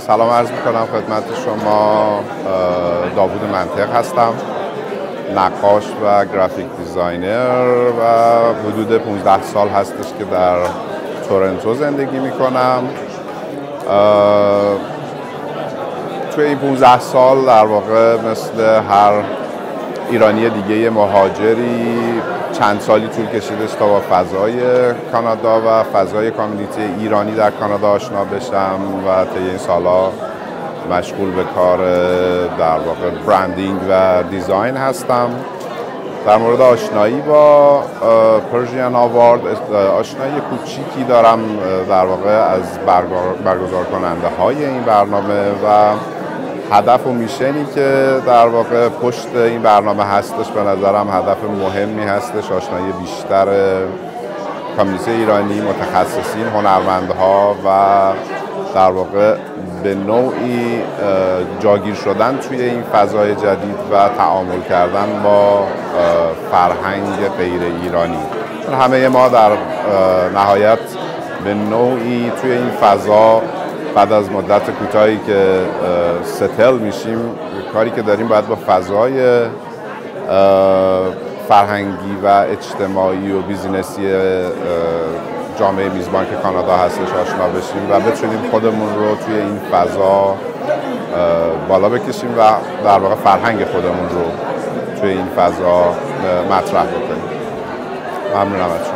سلام عرض میکنم خدمت شما. داوود منطق هستم، نقاش و گرافیک دیزاینر و حدود 15 سال هستش که در تورنتو زندگی میکنم. توی این 15 سال در واقع مثل هر ایرانی دیگه مهاجری چند سالی طول کشیدش تا با فضای کانادا و فضای کامیونیتی ایرانی در کانادا آشنا بشم و طی این سالها مشغول به کار در واقع برندینگ و دیزاین هستم. در مورد آشنایی با پرژین آوارد آشنایی کوچیکی دارم در واقع از برگزار کننده های این برنامه و هدف و میشنی که در واقع پشت این برنامه هستش به نظرم هدف مهمی هستش. آشنایی بیشتر کامیونیته ایرانی، متخصصین، هنرمندها و در واقع به نوعی جاگیر شدن توی این فضای جدید و تعامل کردن با فرهنگ غیر ایرانی. همه ما در نهایت به نوعی توی این فضا بعد از مدت کوتاهی که ستل میشیم، کاری که داریم باید با فضای فرهنگی و اجتماعی و بیزینسی جامعه میزبان که کانادا هستش آشنا بشیم و بتونیم خودمون رو توی این فضا بالا بکشیم و در واقع فرهنگ خودمون رو توی این فضا مطرح بکنیم. ممنونم از شما.